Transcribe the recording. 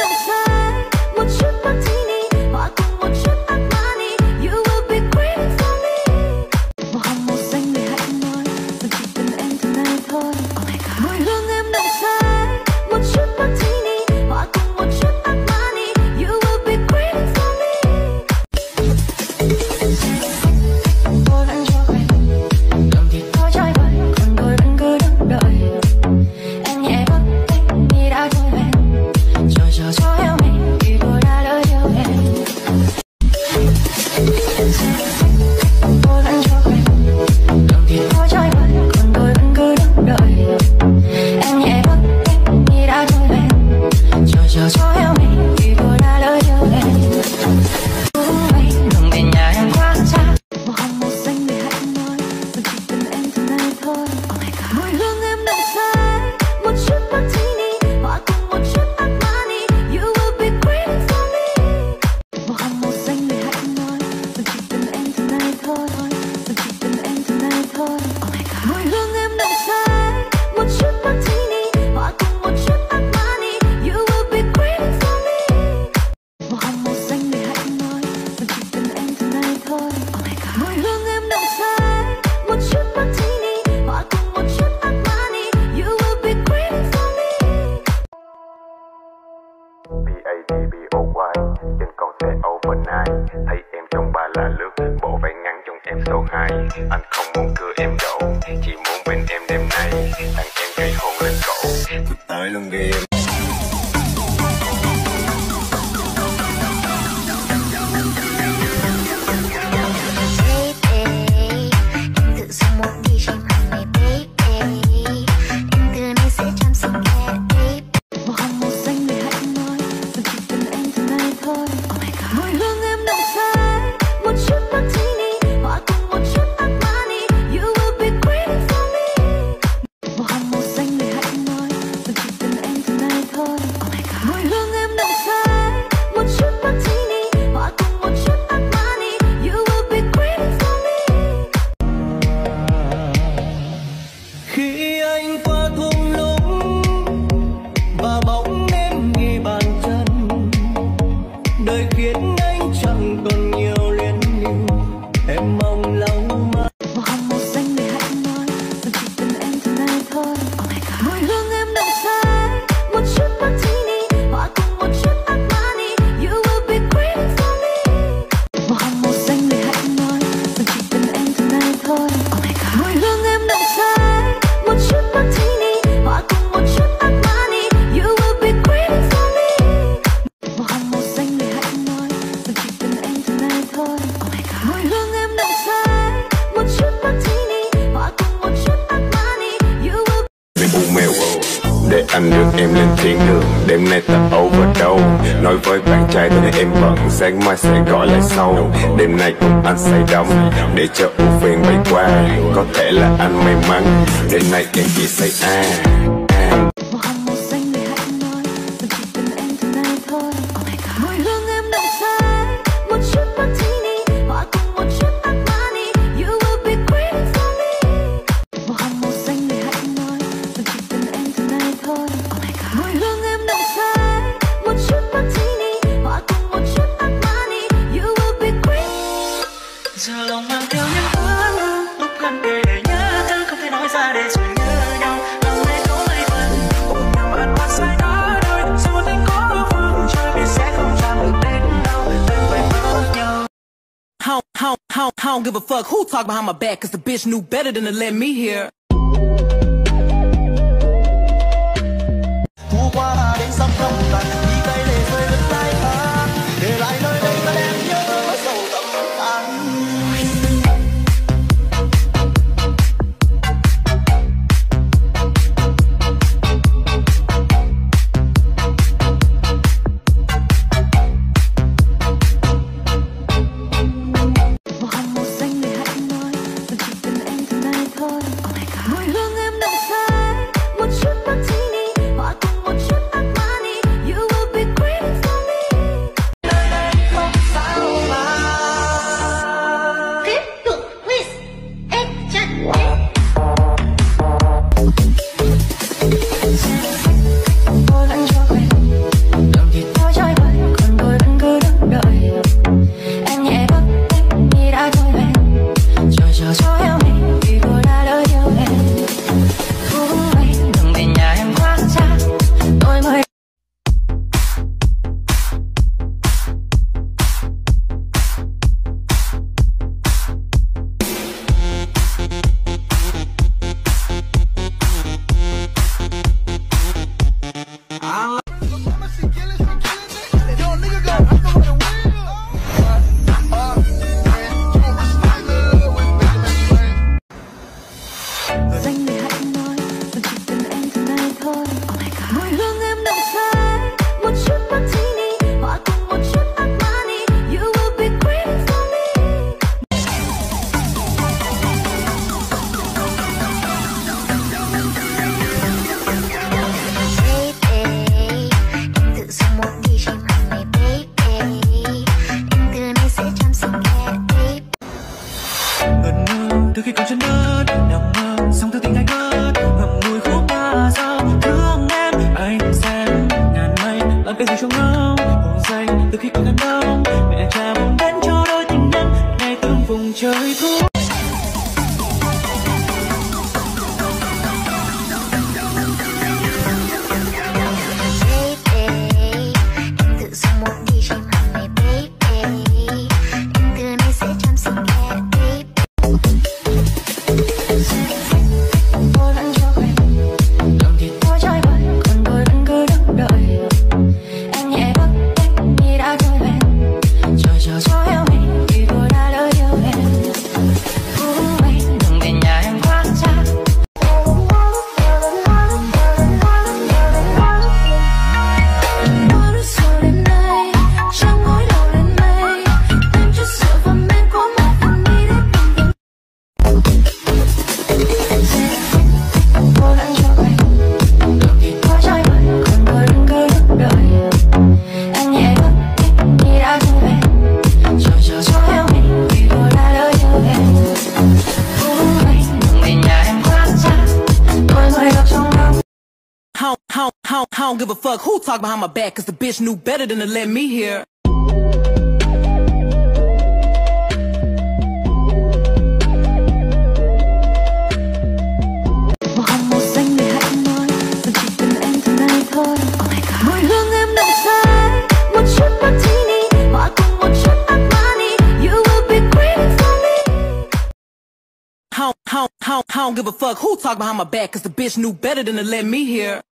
nồng say, một chút martini, hòa cùng một chút Armani. You will be craving for me. Màu hồng màu xanh người hãy nói, tôi chỉ cần em từ nay thôi. Oh my God. Mùi hương em nồng say, một chút martini, hòa cùng một chút Armani. You will be craving for me. Tôi vẫn chưa quen, đường thì có trái vơi, còn tôi vẫn cứ đứng đợi. Em nhẹ bước cách như đã trôi về, chờ cho em mình vì tôi đã lỡ yêu em. Tôi vẫn chưa quen, đường thì có trái vơi, còn tôi vẫn cứ đứng đợi. Em nhẹ bước cách như đã trôi về, chờ cho em mình vì tôi đã lỡ yêu em. Đường về nhà em quá xa. Màu hồng màu xanh người hãy nói, tôi chỉ cần em từ nay thôi. Oh my God. Mùi hương em nồng say, một chút martini, hòa cùng một chút Armani. You will be craving for me. Màu hồng màu xanh người hãy nói, tôi chỉ cần em từ nay thôi. Tôi chỉ cần em từ nay thôi. Oh my God. Mùi hương em nồng say, một chút martini, hòa cùng một chút Armani. You will be craving for me. Màu hồng màu xanh người hãy nói, tôi chỉ cần em từ nay thôi. Oh my God. Mùi hương em nồng say, một chút martini, hòa cùng một chút Armani. You will be craving for me. B-A-D-B-O-Y trên con xe overnight, thấy em trong ba là lướt, bộ váy ngắn trong em số 2. Anh không muốn cưa em đổ, chỉ muốn bên em đêm nay, tặng em cây hôn lên cổ, tôi tới luôn đi em. Màu hồng màu xanh người hãy nói, tôi chỉ cần em từ nay thôi. Oh my God. Mùi hương em nồng say, một chút martini, hòa cùng một chút Armani. You will be craving for me. Màu hồng màu xanh người hãy nói, tôi chỉ cần em từ nay thôi. Oh my God. Mùi hương em nồng say, một chút martini, hòa cùng một chút Armani. You will be craving for me. Khi anh qua thung lũng và bóng em ghi bàn chân, đời khiến anh chẳng còn nhiều luyến lưu, em mong lòng mà. Màu hồng màu xanh người hãy nói, tôi chỉ cần em từ nay thôi. Oh my God. Mùi hương em nồng say, một chút martini, hòa cùng một chút Armani. You will be craving for me. Màu hồng màu xanh người hãy nói, tôi chỉ cần em từ nay thôi. Oh my God. Mùi hương em nồng say, một chút martini, hòa cùng một chút Armani. You will be craving for me. Màu hồng màu xanh người hãy nói, tôi chỉ cần em từ nay thôi. Oh my God. Mùi hương em nồng say, một chút martini, hòa cùng một chút Armani. You will. Vì u mèo để anh đưa em lên thiên đường, đêm nay ta overdose. Nói với bạn trai tôi em bận, sáng mai sẽ gọi lại sau. Đêm nay cùng anh say đắm, để cho ưu phiền bay qua. Có thể là anh may mắn, đêm nay em chỉ say Màu hồng màu xanh người hãy nói, tôi chỉ cần em từ nay thôi. Oh my God. Mùi hương em nồng say, một chút martini, hòa cùng một chút Armani. You will be craving for me. Màu hồng màu xanh người hãy nói, tôi chỉ cần em từ nay thôi. Oh my God. Mùi hương em nồng say, một chút martini, hòa cùng một chút Armani. You will be craving. Giờ lòng mang theo những ước, lúc gần kề để nhớ thương, không thể nói ra để rồi nhớ nhau. Lòng này có mấy phần ôm nhau ăn hoa say đó đôi, dù anh có phương trời biết sẽ không chạm được đến đâu, từng phải mơ nhau. I don't give a fuck who talk behind my back, cause the bitch knew better than to let me hear. Thu qua đến sắp không tàn, đi cây để rơi đất tay ta, để lại nơi đây ta đem nhớ sầu tâm tan. Màu hồng màu xanh người hãy nói, tôi chỉ cần em từ nay thôi. Oh my God. Mùi hương em nồng say, một chút martini, hòa cùng một chút Armani. You will từ khi còn chân đất nằm mơ sóng từ tình thành ngất ngậm ngùi khúc ca dao thương em anh xem ngàn mây làm cái gì cho ngâu hồn say từ khi còn gần đông mẹ cha muốn đến cho đôi tình nhân ngày tương vùng trời thu. I don't give a fuck who talk behind my back, cause the bitch knew better than to let me hear. Màu hồng màu xanh để hãy nói rằng chỉ cần em từ nay thôi. Oh my God. Mùi hương em nồng say, một chút martini, hòa cùng một chút Armani. You will be craving for me. I don't give a fuck who talk behind my back, cause the bitch knew better than to let me hear.